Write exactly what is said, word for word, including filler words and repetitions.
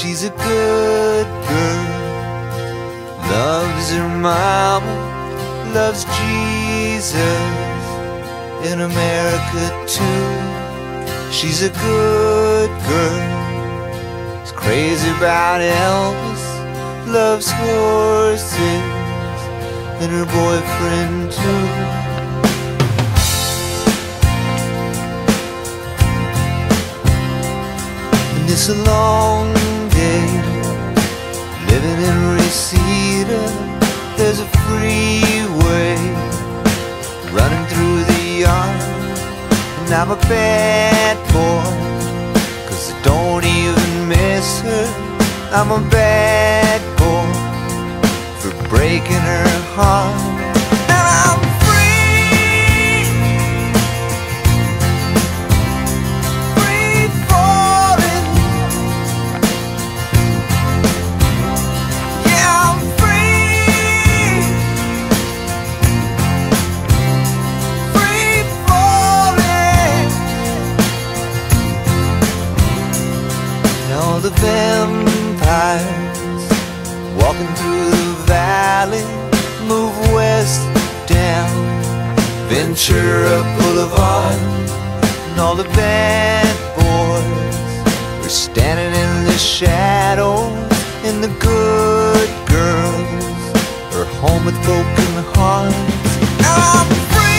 She's a good girl, loves her mama, loves Jesus, in America too. She's a good girl, is crazy about Elvis, loves horses, and her boyfriend too. And it's a long day living in Reseda. There's a freeway running through the yard, and I'm a bad boy, 'cause I don't even miss her. I'm a bad boy for breaking her heart. And I'm free, free falling. Yeah, I'm free, free falling. And all the vampires walking through the valley move west down Ventura Boulevard, and all the bad boys are standing in the shadows, and the good girls are home with broken hearts. I'm free.